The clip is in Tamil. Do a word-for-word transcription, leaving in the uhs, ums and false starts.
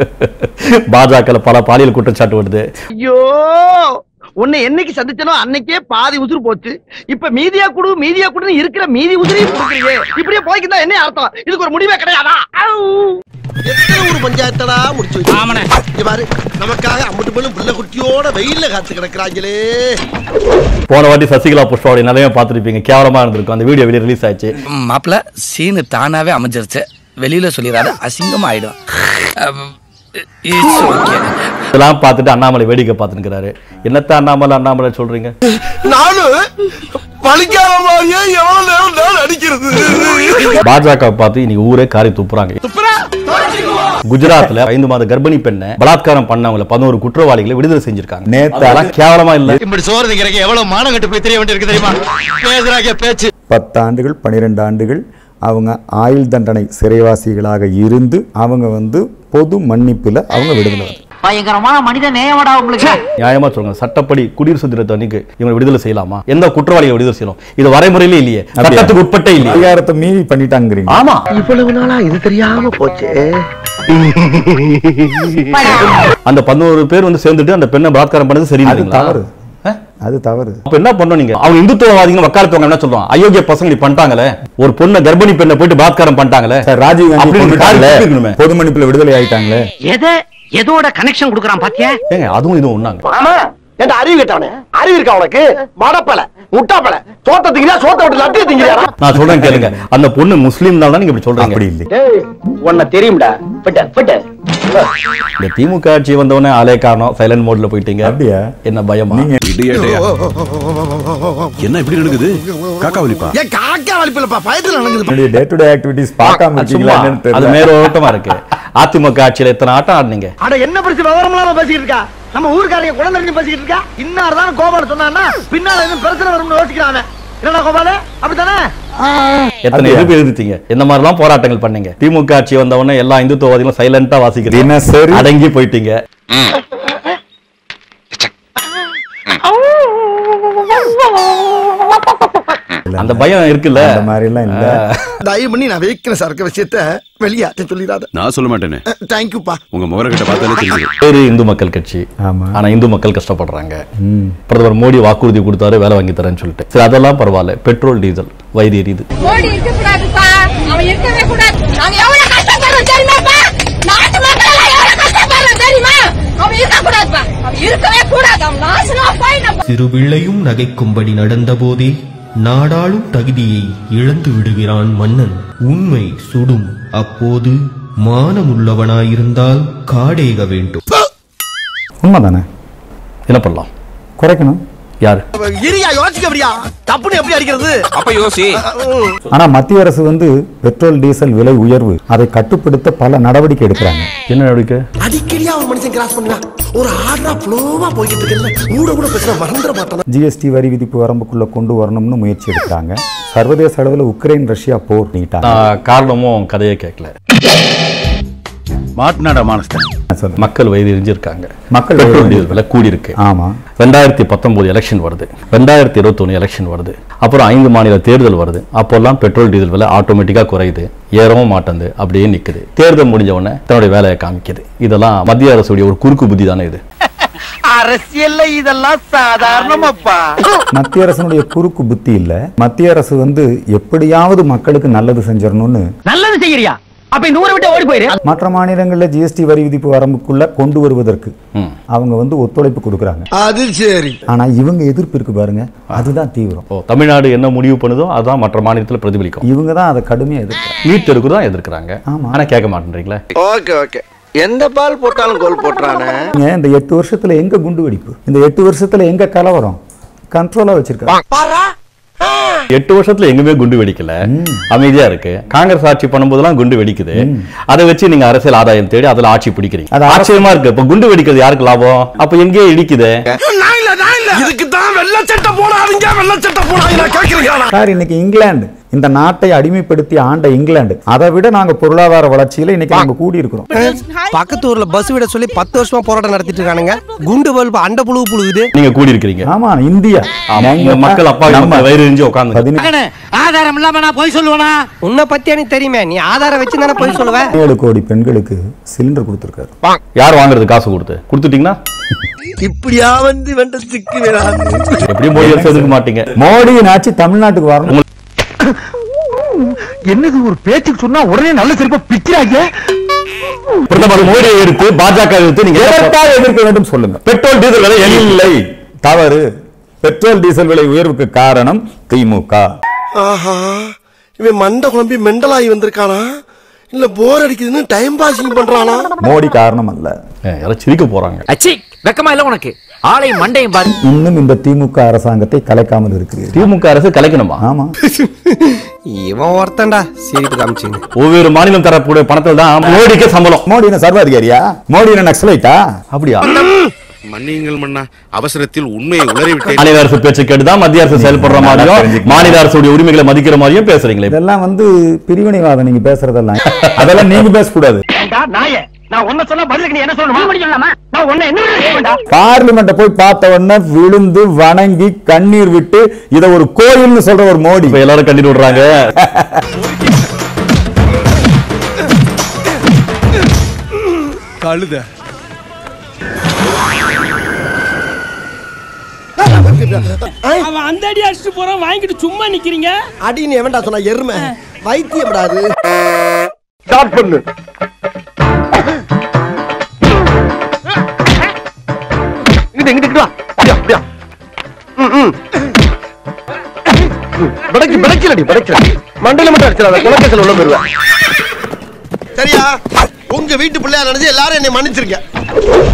பாஜக பல பாலியல் குற்றச்சாட்டு வருது. ஐயோ, உன்னை என்னைக்கு சந்திச்சனோ அன்னைக்கே பாதி உசுறு போச்சு. இப்ப மீதியா குடு மீதியா குடுன்னு இருக்கிற மீதி உசுரையும் கொடுக்குறீங்க. இப்படியே போய்க்கிட்டா என்ன அர்த்தம்? இதுக்கு ஒரு முடிவே கிடையாதா? எத்தனை ஒரு பஞ்சாயத்தடா முடிச்சு வச்சு பாரு. நமக்காக அம்பட்டு பெண்ணும் பிள்ளை குட்டியோட வெயில்ல காத்து கிடக்குறாங்களே. போன வாட்டி சசிகலா புஷ்பாவுடைய நிலைமை பார்த்துருப்பீங்க, கேவலமா இருந்திருக்கும். அந்த வீடியோ வெளியே ரிலீஸ் ஆயிடுச்சு. மாப்பிள்ள சீனு தானாவே அமைஞ்சிருச்சு, வெளியில சொல்லிடாத அசிங்கமா ஆயிடும். இதெல்லாம் பார்த்துட்டு அண்ணாமலை வேடிக்கை பார்த்துக்கிறாரு. என்னத்த அண்ணாமலை அண்ணாமலை சொல்றீங்க? பாஜக பார்த்து இன்னைக்கு ஊரே காரி துப்புறாங்க. குஜராத்ல ஐந்து மாத கர்ப்பிணி பெண்ணை பலாத்காரம் பண்ணவங்கள பதினோரு குற்றவாளிகளை விடுதலை செஞ்சிருக்காங்க. நேத்து கேவலமா இல்ல? இப்படி சோறு திங்கிறக்கு எவ்வளவு மானங்கட்டு போய் தெரிய வேண்டியிருக்கு தெரியுமா? பேசுறாங்க பேச்சு. பத்து ஆண்டுகள் பனிரெண்டு ஆண்டுகள் அவங்க ஆயுள் தண்டனை சிறைவாசிகளாக இருந்து அவங்க வந்து பொது மன்னிப்புல அவங்க விடுதலை. பயங்கரமான மனித நேயமடா உங்களுக்கு. நியாயமா சொல்லுங்க, சட்டப்படி குடியரசு தினத்து அன்னைக்கு இவங்க விடுதலை செய்யலாமா? எந்த குற்றவாளியை விடுதலை செய்யலாம்? இது வரைமுறையிலே இல்லையே, சட்டத்துக்கு உட்பட்டே இல்லையே. அதிகாரத்தை மீறி பண்ணிட்டாங்கிறீங்க. ஆமா, இவ்வளவு நாளா இது தெரியாம போச்சு. அந்த பதினோரு பேர் வந்து சேர்ந்துட்டு அந்த பெண்ணை பலாத்காரம் பண்ணது சரியில்லைங்களா? தவறு, அது தவறு. அப்ப என்ன பண்ணணும்? நீங்க அவங்க இந்துத்துவவாதிகள் வக்காலத்துவங்க என்ன சொல்றோம்? அயோக்கிய பசங்க பண்ணிட்டாங்களே, ஒரு பொண்ணை கர்ப்பிணி பெண்ணை போயிட்டு பலாத்காரம் பண்ணிட்டாங்களே. ராஜீவ் காந்தி பொது மன்னிப்புல விடுதலை ஆயிட்டாங்களே. எதை எதோட கனெக்ஷன் கொடுக்கறான் பாத்தியா? ஏங்க அதுவும் இதுவும் ஒண்ணாங்க. ஆமா, என்ன அறிவு கேட்டானே? அறிவு இருக்கா உனக்கு? மடப்பல முட்டாப்பல சோத்த திங்கறியா? சோத்த விட்டு லட்டு திங்கறியா? நான் சொல்றேன் கேளுங்க, அந்த பொண்ணு முஸ்லிம் தான் நீங்க இப்படி சொல்றீங்க. அப்படி இல்லை. டேய் உன்ன தெரியும்டா. ஃபட்ட ஃபட்ட. இந்த திமுக ஆட்சி வந்தவனே ஆளே காணோம், சைலண்ட் மோட்ல போயிட்டீங்க. அப்படியே என்ன பயமா? என்ன இப்படி நடக்குது? காக்கா வலிப்பா? ஏ காக்கா வலிப்பலப்பா, பயத்துல நடக்குது. டே டு டே ஆக்டிவிட்டீஸ் பார்க்காம இருக்கீங்களா என்னன்னு தெரியல. அது மேலோட்டமா இருக்கு. அதிமுக ஆட்சியில எத்தனை ஆட்டம் ஆடுனீங்க? அட என்ன பிரச்சனை விவரம்லாம் பேசிட்டு இருக்கா? நம்ம ஊர்க்காரங்க குழந்தை தெரிஞ்சு பேசிட்டு இருக்கா? இன்னார் தான் கோபால சொன்னான்னா பின்னால என்ன பிரச்சனை வரும்னு யோசிக்கிறாங்க. என்னடா கோபால, அப்படிதானே? எத்தனை எதிர்ப்பு எதிர்த்தீங்க, என்ன மாதிரி எல்லாம் போராட்டங்கள் பண்ணீங்க? திமுக ஆட்சி வந்த உடனே எல்லா இந்துத்துவவாதிகளும் சைலண்டா வாசிக்கிறீங்க, அடங்கி போயிட்டீங்க. அந்த பயம் இருக்குல்ல, அந்த மாதிரி எல்லாம் இல்ல. தயவு பண்ணி நான் வைக்கிற சரக்கு விஷயத்தை வெளியாட்ட சொல்லிடாத. நான் சொல்ல மாட்டேனே. தேங்க் யூப்பா. உங்க முகர கிட்ட பார்த்தாலே தெரியும். பேரு இந்து மக்கள் கட்சி, ஆனா இந்து மக்கள் கஷ்டப்படுறாங்க. பிரதமர் மோடி வாக்குறுதி கொடுத்தாரு வேலை வாங்கி தரேன்னு சொல்லிட்டு. சரி அதெல்லாம் பரவாயில்ல, பெட்ரோல் டீசல் வயிறு எரியுது. மோடி இருக்க கூடாதுப்பா, அவன் இருக்கவே கூடாது. நாங்க எவ்வளவு கஷ்டப்படுறோம் தெரியுமாப்பா? நாட்டு மக்கள் எல்லாம் எவ்வளவு கஷ்டப்படுறோம் தெரியுமா? அவன் இருக்க கூடாதுப்பா, அவன் இருக்கவே கூடாது. அவன் நாசமா போய் நம்ம சிறுபிள்ளையும் நகைக்கும்படி நடந்த போதே நாடாளும் தகுதியை இழந்து விடுகிறான் மன்னன். உண்மை சுடும், அப்போது மானமுள்ளவனாயிருந்தால் காடேக வேண்டும். உண்மைதானே? என்ன பண்ணலாம்? குறைக்கணும். யாரு இரியா யோசிக்க அப்படியா? தப்புன்னு எப்படி அடிக்கிறது? அப்ப யோசி. ஆனா மத்திய அரசு வந்து பெட்ரோல் டீசல் விலை உயர்வு அதை கட்டுப்படுத்த பல நடவடிக்கை எடுக்கிறாங்க. என்ன நடவடிக்கை? அடிக்கடியா ஒரு மனுஷன் கிராஸ் பண்ணா ஒரு ஆர்டரா ஃப்ளோவா போயிட்டு இருக்கல, ஊட கூட பேச மறந்துட மாட்டானே. ஜிஎஸ்டி வரி விதிப்பு வரம்புக்குள்ள கொண்டு வரணும்னு முயற்சி எடுக்கிறாங்க. சர்வதேச அளவில் உக்ரைன் ரஷ்யா போர் நீட்டாங்க. காரணமும் கதையை கேட்கல. மாட்நாடா மானஸ்தான் மக்கள் வயிறு எரிஞ்சிருக்காங்க. மக்கள் விலை கூடி இருக்கு. ஆமா, ரெண்டாயிரத்தி பத்தொன்பது எலெக்ஷன் வருது, ரெண்டாயிரத்தி இருபத்தி ஒன்னு எலெக்ஷன் வருது, அப்புறம் ஐந்து மாநில தேர்தல் வருது. அப்போல்லாம் பெட்ரோல் டீசல் விலை ஆட்டோமேட்டிக்கா குறையுது, ஏறவும் மாட்டேங்குது, அப்படியே நிக்குது. தேர்தல் முடிஞ்ச உடனே தன்னுடைய வேலையை காமிக்குது. இதெல்லாம் மத்திய அரசுடைய ஒரு குறுக்கு புத்தி தானே இது? அரசியல்ல இதெல்லாம் சாதாரணமாப்பா. மத்திய அரசுடைய குறுக்கு புத்தி இல்ல. மத்திய அரசு வந்து எப்படியாவது மக்களுக்கு நல்லது செஞ்சிடணும்னு. நல்லது செய்யறியா? அப்ப இந்த ஊரை விட்டு ஓடி போயிரு. மற்ற மாநிலங்கள்ல ஜிஎஸ்டி வரி விதிப்பு வரம்புக்குள்ள கொண்டு வருவதற்கு அவங்க வந்து ஒத்துழைப்பு கொடுக்கறாங்க. அது சரி. ஆனா இவங்க எதிர்ப்பு இருக்கு பாருங்க, அதுதான் தீவிரம். தமிழ்நாடு என்ன முடிவு பண்ணுதோ அதான் மற்ற மாநிலத்துல பிரதிபலிக்கும். இவங்க தான் அதை கடுமையா எதிர்க்கிறாங்க. நீட் எடுக்கு தான் எதிர்க்கிறாங்க. ஆனா கேட்க மாட்டேன்றீங்களா? ஓகே ஓகே, எந்த பால் போட்டாலும் கோல் போட்றானே. இந்த எட்டு வருஷத்துல எங்க குண்டு வெடிப்பு, இந்த எட்டு வருஷத்துல எங்க கலவரம் கண்ட்ரோலா வச்சிருக்காங்க. எட்டு வருஷத்துல எங்குமே குண்டு வெடிக்கல, அமைதியா இருக்கு. காங்கிரஸ் ஆட்சி பண்ணும்போதெல்லாம் குண்டு வெடிக்குது. அதை வச்சு நீங்க அரசியல் ஆதாயம் தேடி அதுல ஆட்சி பிடிக்கிறீங்க. அது ஆச்சரியமா இருக்கு. இப்ப குண்டு வெடிக்கிறது யாருக்கு லாபம்? அப்ப எங்கே இடிக்குது? இதுக்கு தான் வெள்ளை சட்டை போடாதீங்க, வெள்ளை சட்டை போடாதீங்க கேக்குறீங்க. சார் இன்னைக்கு இங்கிலாந்து இந்த நாட்டை அடிமைப்படுத்தி ஆண்ட இங்கிலாந்து, அதை விட நாங்க பொருளாதார வளர்ச்சியில இன்னைக்கு நம்ம கூடி இருக்கிறோம். பக்கத்து ஊர்ல பஸ் விட சொல்லி பத்து வருஷமா போராட்டம் நடத்திட்டு இருக்கானுங்க. குண்டு பல்பு அண்ட புழு புழுகுது. நீங்க கூடி இருக்கிறீங்க. ஆமா, இந்தியா மக்கள் அப்பா நம்ம வயிறு எரிஞ்சு உட்கார்ந்து ஆதாரம் இல்லாம நான் போய் சொல்லுவேனா? உன்னை பத்தி எனக்கு தெரியுமே, நீ ஆதாரம் வச்சு தானே போய் சொல்லுவேன். ஏழு கோடி பெண்களுக்கு சிலிண்டர் கொடுத்திருக்காரு. யார் வாங்குறது? காசு கொடுத்து கொடுத்துட்டீங்கன்னா இப்படியா வந்து வெண்ட சிக்கு எப்படியும் மோடி அரசு எதுக்க மாட்டீங்க. மோடியின் ஆட்சி தமிழ்நாட்டுக்கு வரணும். என்னது ஒரு பேச்சுக்கு சொன்னா உடனே நல்ல சிறப்பா பிக்கிறாங்க. பிரதமர் மோடியை எடுத்து பாஜக எடுத்து நீங்க எதிர்க்க வேண்டும் சொல்லுங்க. பெட்ரோல் டீசல் விலை இல்லை, தவறு. பெட்ரோல் டீசல் விலை உயர்வுக்கு காரணம் திமுக. ஆஹா, இவன் மண்டை குழம்பி மெண்டலாகி வந்திருக்கானா இல்ல போர் அடிக்குதுன்னு டைம் பாசிங் பண்றானா? மோடி காரணம் அல்ல. யாரும் சிரிக்க போறாங்க. அச்சி வெக்கமா இல்ல உனக்கு? ஆளையும் மண்டையும் பாரு. இன்னும் இந்த திமுக அரசாங்கத்தை கலைக்காமல் இருக்கிறீர்கள். திமுக அரசு கலைக்கணுமா? ஆமா. இவன் ஒருத்தன்டா சிரிப்பு காமிச்சிங்க. ஒவ்வொரு மாநிலம் தரக்கூடிய பணத்தில் தான் மோடிக்கு சம்பளம். மோடி என்ன சர்வாதிகாரியா? மோடி என்ன நக்சலைட்டா? அப்படியா? மன்னியுங்கள் மன்னா, அவசரத்தில் உண்மையை உளறிவிட்டேன். மாநில அரசு பேச்சு கேட்டுதான் மத்திய அரசு செயல்படுற மாதிரியும் மாநில அரசுடைய உரிமைகளை மதிக்கிற மாதிரியும் பேசுறீங்களே. இதெல்லாம் வந்து பிரிவினைவாதம். நீங்க பேசுறதெல்லாம் அதெல்லாம் நீங்க பேசக்கூடாது. பார்லிமெண்ட போய் பார்த்த உடனே விழுந்து வணங்கி கண்ணீர் விட்டு இத ஒரு கோயில்னு சொல்ற ஒரு மோடி இப்ப எல்லாரும் கண்ணீர் விடுறாங்க. கழுத அவன் அந்த அடி அடிச்சுட்டு போறான், வாங்கிட்டு சும்மா நிக்கிறீங்க. அடின்னு எவன்டா சொன்னா? எருமை வைத்தியப்படாது. ஸ்டார்ட் பண்ணு. இங்க இங்க வா. அப்படியே அப்படியே. ம் ம். படக்கு படக்கலடி படக்கல. மண்டையில மட்டும் அடிச்சறாத. குலக்கேசல உள்ள போடுவா. சரியா? உங்க வீட்டு பிள்ளையா நினைச்சு எல்லாரும் என்னை மன்னிச்சிருக்க.